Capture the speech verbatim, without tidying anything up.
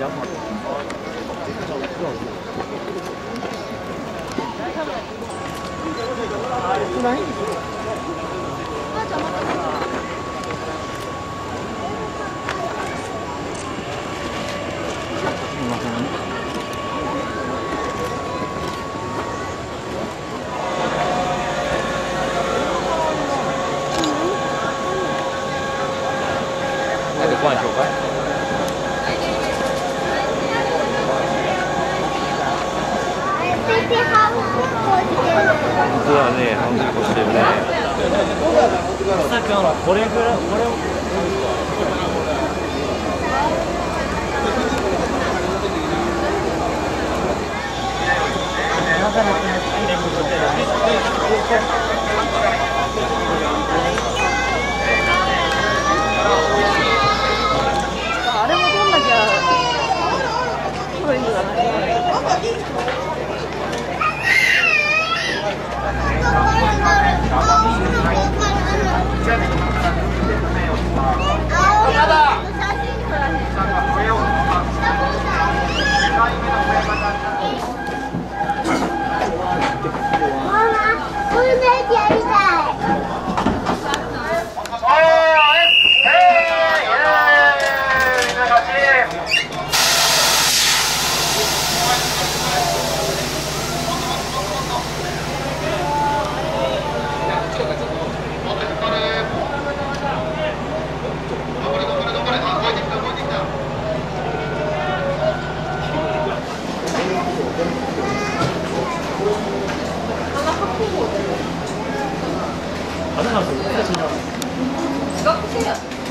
ご飯紹介。本当だね、半分してるね。さっきあのこれぐらいこれを。 あれもどんなきゃそういうのがない。 あれなんですよ。